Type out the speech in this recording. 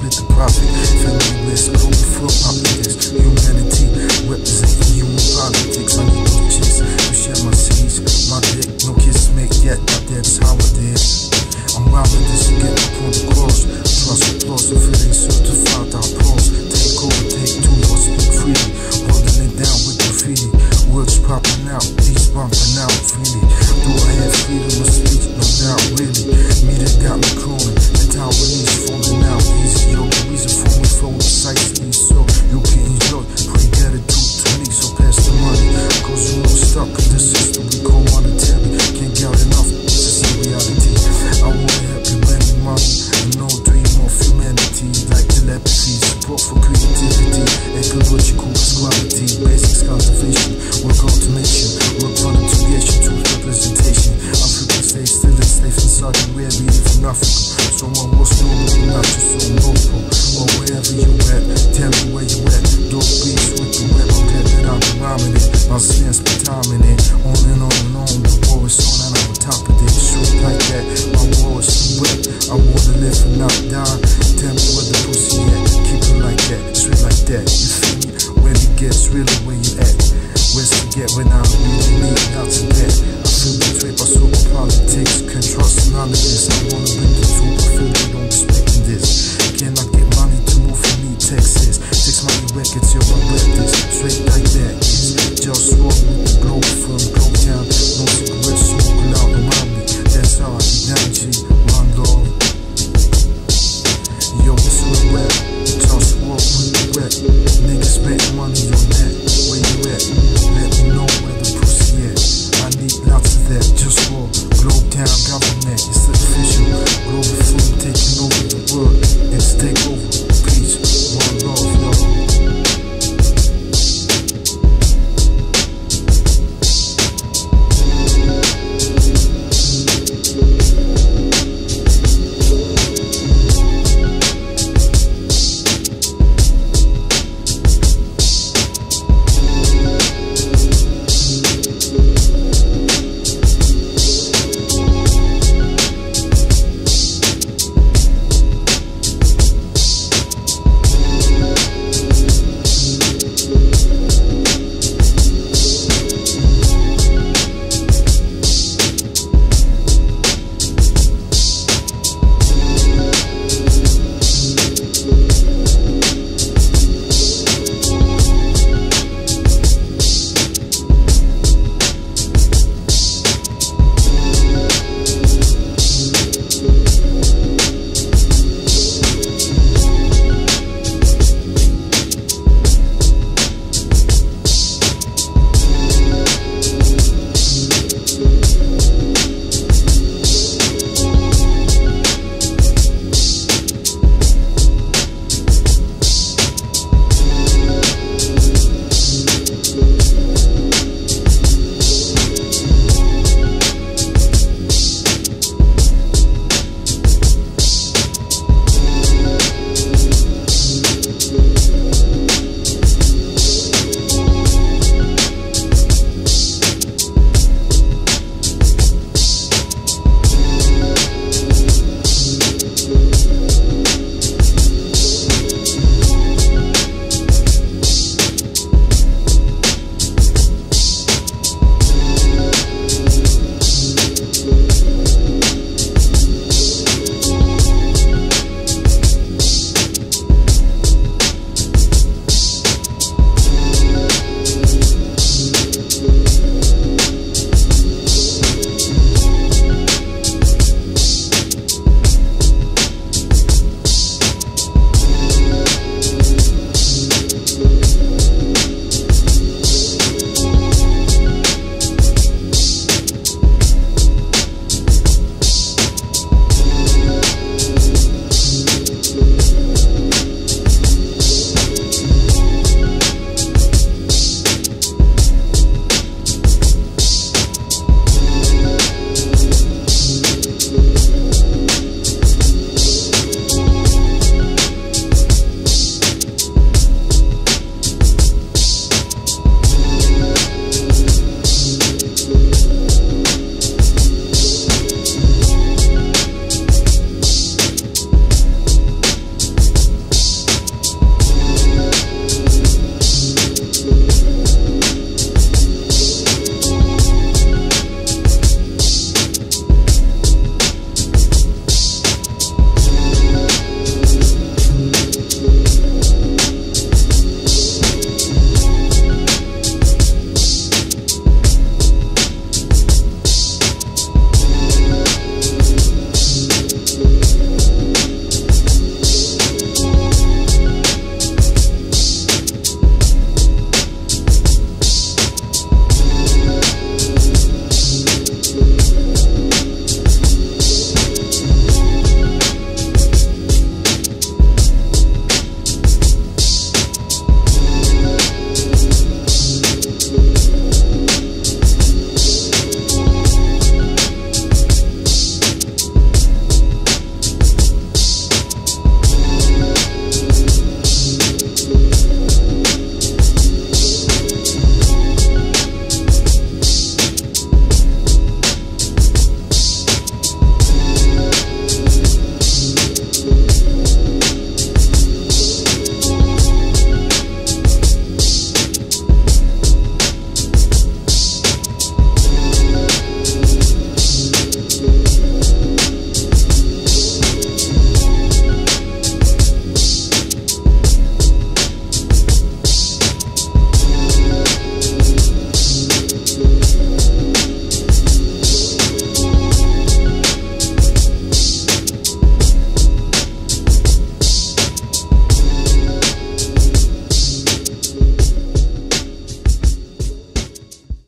split the profit. Family risk, Globalfirm ideas. Humanity, representing human politics. I need no chicks to share my seeds. My dick, no kiss make yet, but that's how it is. I'm robbing this to get up on the cross. Trust applause, if it ain't certified, I'll pause. Take over, take two, or speak freely. Holding it down with graffiti. Words popping out, beats bumping out freely. Do I have freedom of speech? No doubt, really. Media got me crawling, the Taiwanese falling out easy. Yo, the reason for me flow precisely so you can enjoy. Pray get it 220, so pass the money. Cause you know stuck in the system we call monetary. Can't get enough, this is the reality. I wanna help you make money and no dream of humanity. Like telepathy, support for creativity, ecological quality, basics cultivation, work automation, work voluntarization, truth representation. Africa stay still enslaved in Saudi Arabia, from Africa. Someone was normal, not just so noble. Or wherever you at, tell me where you at. Dope beats with the web, I'm glad that I'm rhyming it. My sins be timing it, on and on and on. The war is on and I'm on top of it. Straight like that, my war is too wet. I wanna live and not die. Tell me where the pussy at, keep it like that, straight like that. You feel me? When it gets really where you at. Where's to get when I really need out to get? I feel betrayed by super politics. Can't trust none of this. I wanna bring the truth, I feel they don't respect this. Cannot get money to move from me, Texas. Takes money records, yo, I rap this. Straight like that, yes. JustWar with the Globalfirm, Globe Town. No cigarettes smoking out around me. That's how I get down, G, my lord. Yo, it's real rap. JustWar with the rap. Niggas spend money on that. Where you at? Let me know where the pussy at. I need lots of that. JustWar, Globe Town government. It's official. Globalfirm taking over the world. It's Takeover.